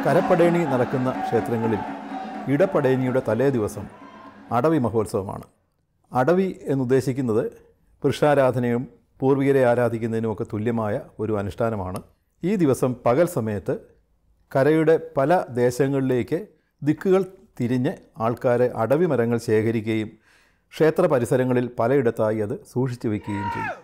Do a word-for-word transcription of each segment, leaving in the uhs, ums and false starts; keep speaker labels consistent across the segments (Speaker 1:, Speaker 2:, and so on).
Speaker 1: കരപ്പടേണി നടക്കുന്ന ക്ഷേത്രങ്ങളിൽ ഇടപടേണിയുടെ തലേ ദിവസം അടവി മഹോത്സവമാണ്. അടവി എന്നുദ്ദേശിക്കുന്നത് പുരുഷാരാധനയും പൂർവികരെ ആരാധിക്കുന്നതിനുമൊക്കെ തുല്യമായ ഒരു അനുഷ്ഠാനമാണ്. ഈ ദിവസം പകൽ സമയത്ത് കരയുടെ പല ദേശങ്ങളിലേക്ക് ദിക്കുകൾ തിരിഞ്ഞ് ആൾക്കാരെ അടവി മരങ്ങൾ ശേഖരിക്കുകയും ക്ഷേത്ര പരിസരങ്ങളിൽ പലയിടത്തായി അത് സൂക്ഷിച്ചു വയ്ക്കുകയും ചെയ്യും.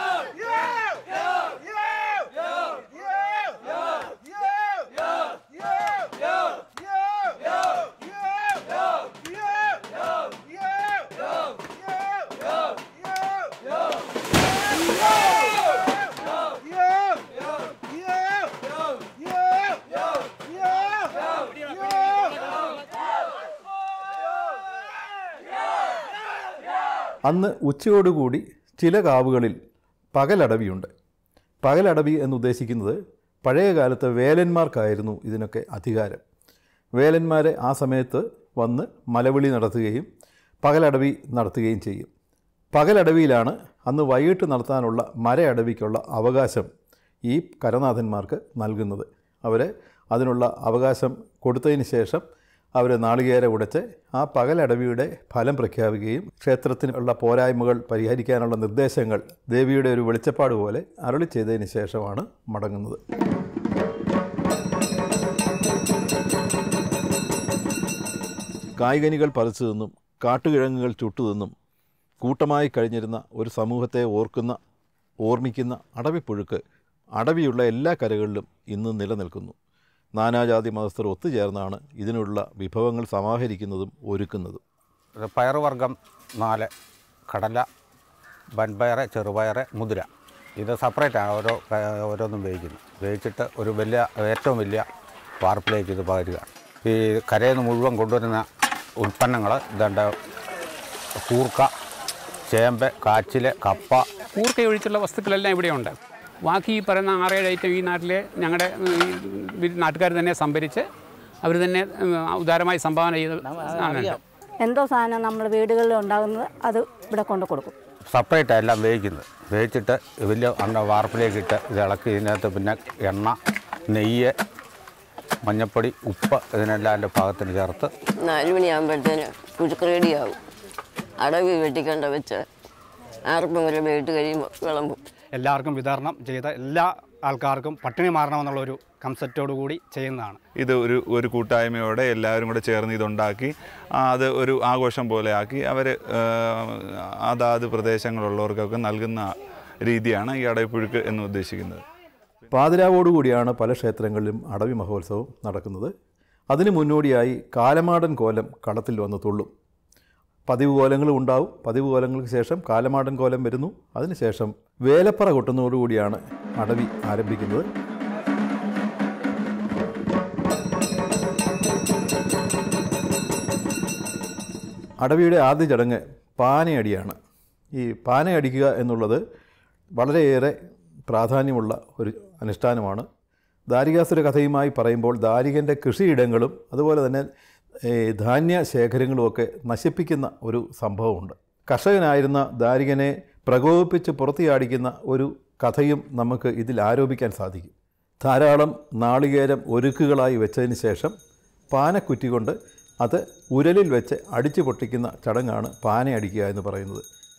Speaker 1: അന്ന് ഉച്ചയോടുകൂടി ചില കാവുകളിൽ പകലടവിയുണ്ട്. പകലടവി എന്നുദ്ദേശിക്കുന്നത് പഴയ കാലത്ത് വേലന്മാർക്കായിരുന്നു ഇതിനൊക്കെ അധികാരം. വേലന്മാരെ ആ സമയത്ത് വന്ന് മലവിളി നടത്തുകയും പകലടവി നടത്തുകയും ചെയ്യും. പകലടവിയിലാണ് അന്ന് വൈകിട്ട് നടത്താനുള്ള മരയടവിക്കുള്ള അവകാശം ഈ കരനാഥന്മാർക്ക് നൽകുന്നത്. അവരെ അതിനുള്ള അവകാശം കൊടുത്തതിന് ശേഷം അവർ നാളികേര ഉടച്ച് ആ പകലടവിയുടെ ഫലം പ്രഖ്യാപിക്കുകയും ക്ഷേത്രത്തിനുള്ള പോരായ്മകൾ പരിഹരിക്കാനുള്ള നിർദ്ദേശങ്ങൾ ദേവിയുടെ ഒരു വെളിച്ചപ്പാട് പോലെ അരുളി ചെയ്തതിന് ശേഷമാണ് മടങ്ങുന്നത്. കായ്കനികൾ പറിച്ചു നിന്നും കാട്ടുകിഴങ്ങുകൾ ചുട്ടുനിന്നും കൂട്ടമായി കഴിഞ്ഞിരുന്ന ഒരു സമൂഹത്തെ ഓർക്കുന്ന ഓർമ്മിക്കുന്ന അടവിപ്പുഴുക്ക് അടവിയുള്ള എല്ലാ കരകളിലും ഇന്ന് നിലനിൽക്കുന്നു. നാനാജാതി മതസ്ഥർ ഒത്തുചേർന്നാണ് ഇതിനുള്ള വിഭവങ്ങൾ സമാഹരിക്കുന്നതും ഒരുക്കുന്നതും.
Speaker 2: പയറുവർഗം നാല്, കടല, വൻപയർ, ചെറുപയർ, മുതിര, ഇത് സെപ്പറേറ്റാണ് ഓരോ ഓരോന്നും വേവിക്കുന്നത്. വേവിച്ചിട്ട് ഒരു വലിയ ഏറ്റവും വലിയ വാർപ്പിലേക്ക് ഇത് പകരുക. ഈ കരയിൽ നിന്ന് മുഴുവൻ കൊണ്ടുവരുന്ന ഉൽപ്പന്നങ്ങൾ ഇതേണ്ട കൂർക്ക, ചേമ്പ്, കാച്ചിൽ, കപ്പ,
Speaker 3: കൂർക്ക ഒഴിച്ചുള്ള വസ്തുക്കളെല്ലാം ഇവിടെയുണ്ട്. ബാക്കി ഈ പറയുന്ന ആറേഴ് ഐറ്റം ഈ നാട്ടിലെ ഞങ്ങളുടെ നാട്ടുകാർ തന്നെ സംഭരിച്ച് അവർ തന്നെ ഉദാരമായി സംഭാവന ചെയ്ത്
Speaker 4: എന്തോ സാധനം നമ്മൾ വീടുകളിൽ ഉണ്ടാകുന്നത് അത് ഇവിടെ കൊണ്ട് കൊടുക്കും.
Speaker 2: സെപ്പറേറ്റാണ് എല്ലാം വേവിക്കുന്നത്. വേവിച്ചിട്ട് വലിയ അണ്ട വാർപ്പിലേക്ക് ഇട്ട് ഇത് ഇളക്കി ഇതിനകത്ത് പിന്നെ എണ്ണ, നെയ്യ്, മഞ്ഞൾപ്പൊടി, ഉപ്പ് ഇതിനെല്ലാം എൻ്റെ പാകത്തിന് ചേർത്ത്
Speaker 5: നാല് മണിയാകുമ്പോഴത്തേന് പുഴുക്ക് റെഡിയാവും. അടവി വെട്ടിക്കണ്ട വെച്ച് ആർപ്പം വരെ വേട്ട് കഴിയുമ്പോൾ വിളമ്പും.
Speaker 6: എല്ലാവർക്കും വിതരണം ചെയ്ത എല്ലാ ആൾക്കാർക്കും പട്ടിണി മാറണമെന്നുള്ളൊരു കൺസെപ്റ്റോടു കൂടി ചെയ്യുന്നതാണ്.
Speaker 7: ഇത് ഒരു ഒരു കൂട്ടായ്മയോടെ എല്ലാവരും കൂടെ ചേർന്ന് ഇതുണ്ടാക്കി അത് ഒരു ആഘോഷം പോലെ ആക്കി അവർ അതാത് പ്രദേശങ്ങളുള്ളവർക്കൊക്കെ നൽകുന്ന രീതിയാണ് ഈ അടവിപ്പുഴുക്ക് എന്ന് ഉദ്ദേശിക്കുന്നത്.
Speaker 1: പാതിരാവോടുകൂടിയാണ് പല ക്ഷേത്രങ്ങളിലും അടവി മഹോത്സവം നടക്കുന്നത്. അതിനു മുന്നോടിയായി കാലമാടൻ കോലം കളത്തിൽ വന്ന് തുള്ളും. പതിവ് കോലങ്ങളും ഉണ്ടാവും. പതിവ് കോലങ്ങൾക്ക് ശേഷം കാലമാടൻ കോലം വരുന്നു. അതിനുശേഷം വേലപ്പറ കൊട്ടുന്നതോടുകൂടിയാണ് അടവി ആരംഭിക്കുന്നത്. അടവിയുടെ ആദ്യ ചടങ്ങ് പാനയടിയാണ്. ഈ പാനയടിക്കുക എന്നുള്ളത് വളരെയേറെ പ്രാധാന്യമുള്ള ഒരു അനുഷ്ഠാനമാണ്. ദാരികാസുര കഥയുമായി പറയുമ്പോൾ ദാരികൻ്റെ കൃഷിയിടങ്ങളും അതുപോലെ തന്നെ ധാന്യ ശേഖരങ്ങളുമൊക്കെ നശിപ്പിക്കുന്ന ഒരു സംഭവമുണ്ട്. കർഷകനായിരുന്ന ദാരികനെ പ്രകോപിപ്പിച്ച് പുറത്തിയാടിക്കുന്ന ഒരു കഥയും നമുക്ക് ഇതിൽ ആരോപിക്കാൻ സാധിക്കും. ധാരാളം നാളികേരം ഒരുക്കുകളായി വെച്ചതിന് ശേഷം പാനക്കുറ്റി കൊണ്ട് അത് ഉരലിൽ വെച്ച് അടിച്ചു പൊട്ടിക്കുന്ന ചടങ്ങാണ് പാനയടിക്കുക എന്ന് പറയുന്നത്.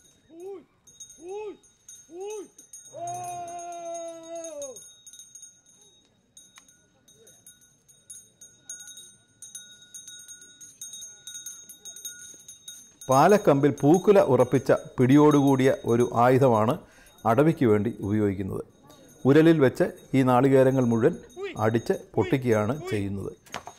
Speaker 1: പാലക്കമ്പിൽ പൂക്കുല ഉറപ്പിച്ച പിടിയോടുകൂടിയ ഒരു ആയുധമാണ് അടവിക്ക് വേണ്ടി ഉപയോഗിക്കുന്നത്. ഉരലിൽ വെച്ച് ഈ നാളികേരങ്ങൾ മുഴുവൻ അടിച്ച് പൊട്ടിക്കുകയാണ് ചെയ്യുന്നത്.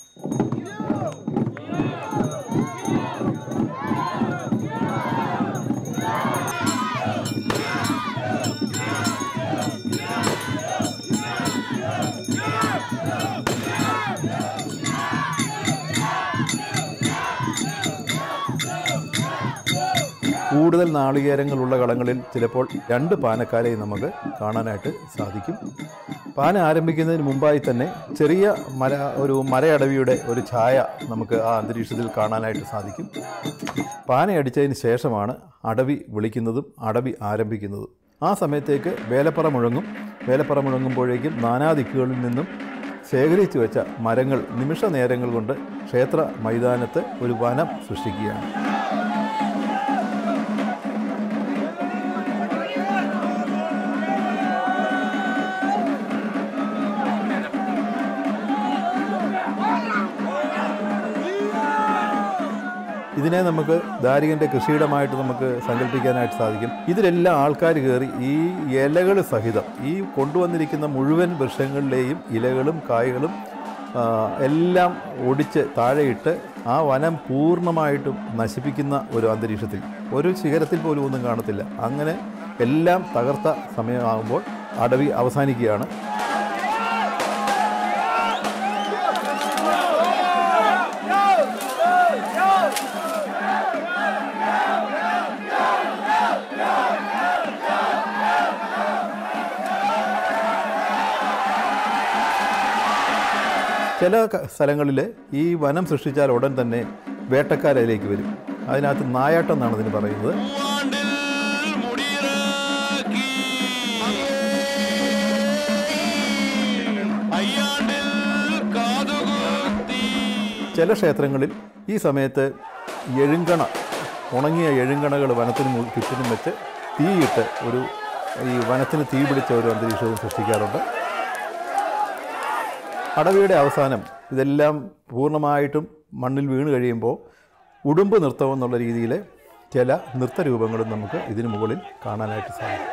Speaker 1: കൂടുതൽ നാളികേരങ്ങളുള്ള കളങ്ങളിൽ ചിലപ്പോൾ രണ്ട് പാനക്കാരെയും നമുക്ക് കാണാനായിട്ട് സാധിക്കും. പാന ആരംഭിക്കുന്നതിന് മുമ്പായി തന്നെ ചെറിയ മര ഒരു മരയടവിയുടെ ഒരു ഛായ നമുക്ക് ആ അന്തരീക്ഷത്തിൽ കാണാനായിട്ട് സാധിക്കും. പാനയടിച്ചതിന് ശേഷമാണ് അടവി വിളിക്കുന്നതും അടവി ആരംഭിക്കുന്നതും. ആ സമയത്തേക്ക് വേലപ്പറ മുഴങ്ങും. വേലപ്പറ മുഴങ്ങുമ്പോഴേക്കും നാനാ ദിക്കുകളിൽ നിന്നും ശേഖരിച്ചു വെച്ച മരങ്ങൾ നിമിഷ നേരങ്ങൾ കൊണ്ട് ക്ഷേത്ര മൈതാനത്ത് ഒരു വനം സൃഷ്ടിക്കുകയാണ്. ഇതിനെ നമുക്ക് ദാരികൻ്റെ കൃഷിയിടമായിട്ട് നമുക്ക് സങ്കല്പിക്കാനായിട്ട് സാധിക്കും. ഇതിലെല്ലാം ആൾക്കാർ കയറി ഈ ഇലകൾ സഹിതം ഈ കൊണ്ടുവന്നിരിക്കുന്ന മുഴുവൻ വൃക്ഷങ്ങളിലെയും ഇലകളും കായ്കളും എല്ലാം ഒടിച്ച് താഴെയിട്ട് ആ വനം പൂർണ്ണമായിട്ടും നശിപ്പിക്കുന്ന ഒരു അന്തരീക്ഷത്തിൽ ഒരു ശിഖരത്തിൽ പോലും ഒന്നും കാണത്തില്ല. അങ്ങനെ എല്ലാം തകർത്ത സമയമാകുമ്പോൾ അടവി അവസാനിക്കുകയാണ്. ചില സ്ഥലങ്ങളിൽ ഈ വനം സൃഷ്ടിച്ചാൽ ഉടൻ തന്നെ വേട്ടക്കാരതിലേക്ക് വരും. അതിനകത്ത് നായാട്ടം എന്നാണ് ഇതിന് പറയുന്നത്. ചില ക്ഷേത്രങ്ങളിൽ ഈ സമയത്ത് എഴുങ്കണ ഉണങ്ങിയ എഴുങ്കണകൾ വനത്തിന് ചുറ്റിനും വെച്ച് തീയിട്ട് ഒരു ഈ വനത്തിന് തീ പിടിച്ച ഒരു അന്തരീക്ഷവും സൃഷ്ടിക്കാറുണ്ട്. അടവിയുടെ അവസാനം ഇതെല്ലാം പൂർണ്ണമായിട്ടും മണ്ണിൽ വീണ് കഴിയുമ്പോൾ ഉടുമ്പ് നൃത്തം എന്നുള്ള രീതിയിൽ ചില നൃത്തരൂപങ്ങളും നമുക്ക് ഇതിനു മുകളിൽ കാണാനായിട്ട് സാധിക്കും.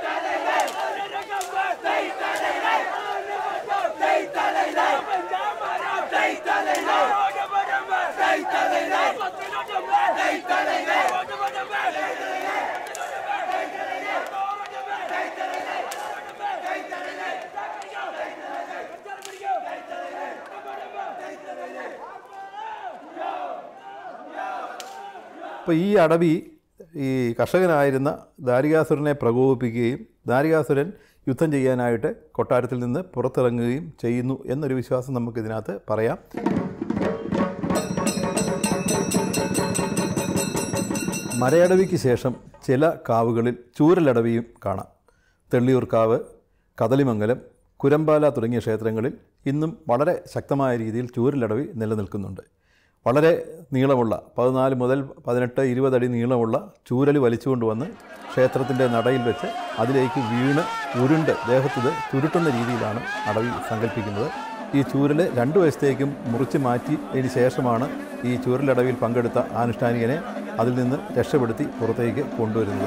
Speaker 1: അപ്പോൾ ഈ അടവി ഈ കർഷകനായിരുന്ന ദാരികാസുരനെ പ്രകോപിപ്പിക്കുകയും ദാരികാസുരൻ യുദ്ധം ചെയ്യാനായിട്ട് കൊട്ടാരത്തിൽ നിന്ന് പുറത്തിറങ്ങുകയും ചെയ്യുന്നു എന്നൊരു വിശ്വാസം നമുക്കിതിനകത്ത് പറയാം. മരയടവിക്ക് ശേഷം ചില കാവുകളിൽ ചൂരലടവിയും കാണാം. തെള്ളിയൂർ കാവ്, കദളിമംഗലം, കുരമ്പാല തുടങ്ങിയ ക്ഷേത്രങ്ങളിൽ ഇന്നും വളരെ ശക്തമായ രീതിയിൽ ചൂരലടവി നിലനിൽക്കുന്നുണ്ട്. വളരെ നീളമുള്ള പതിനാല് മുതൽ പതിനെട്ട് ഇരുപതടി നീളമുള്ള ചൂരൽ വലിച്ചുകൊണ്ടുവന്ന് ക്ഷേത്രത്തിൻ്റെ നടയിൽ വെച്ച് അതിലേക്ക് വീണ് ഉരുണ്ട് ദേഹത്തിത് ചുരുട്ടുന്ന രീതിയിലാണ് അടവി സങ്കല്പിക്കുന്നത്. ഈ ചൂരൽ രണ്ടു വശത്തേക്കും മുറിച്ച് മാറ്റി അതിന് ശേഷമാണ് ഈ ചൂരലടവിൽ പങ്കെടുത്ത അനുഷ്ഠാനികനെ അതിൽ നിന്ന് രക്ഷപ്പെടുത്തി പുറത്തേക്ക് കൊണ്ടുവരുന്നത്.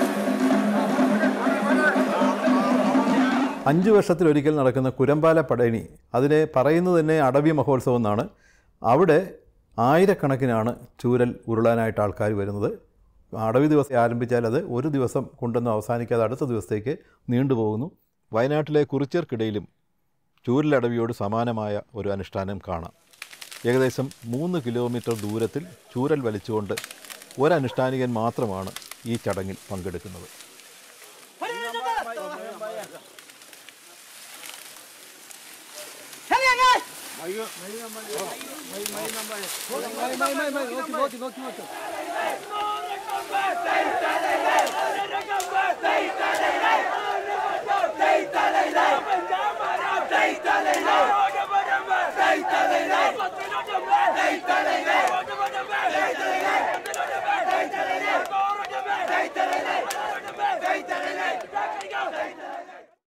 Speaker 1: അഞ്ച് വർഷത്തിലൊരിക്കൽ നടക്കുന്ന കുരമ്പാല പടയണി, അതിനെ പറയുന്നത് തന്നെ അടവി മഹോത്സവം എന്നാണ്. അവിടെ ആയിരക്കണക്കിനാണ് ചൂരൽ ഉരുളാനായിട്ട് ആൾക്കാർ വരുന്നത്. അടവി ദിവസം ആരംഭിച്ചാൽ അത് ഒരു ദിവസം കൊണ്ടൊന്നും അവസാനിക്കാതെ അടുത്ത ദിവസത്തേക്ക് നീണ്ടുപോകുന്നു. വയനാട്ടിലെ കുറിച്യർക്കിടയിലും ചൂരലടവിയോട് സമാനമായ ഒരു അനുഷ്ഠാനം കാണാം. ഏകദേശം മൂന്ന് കിലോമീറ്റർ ദൂരത്തിൽ ചൂരൽ വലിച്ചുകൊണ്ട് ഒരനുഷ്ഠാനികൻ മാത്രമാണ് ഈ ചടങ്ങിൽ പങ്കെടുക്കുന്നത്.
Speaker 8: അയ്യോ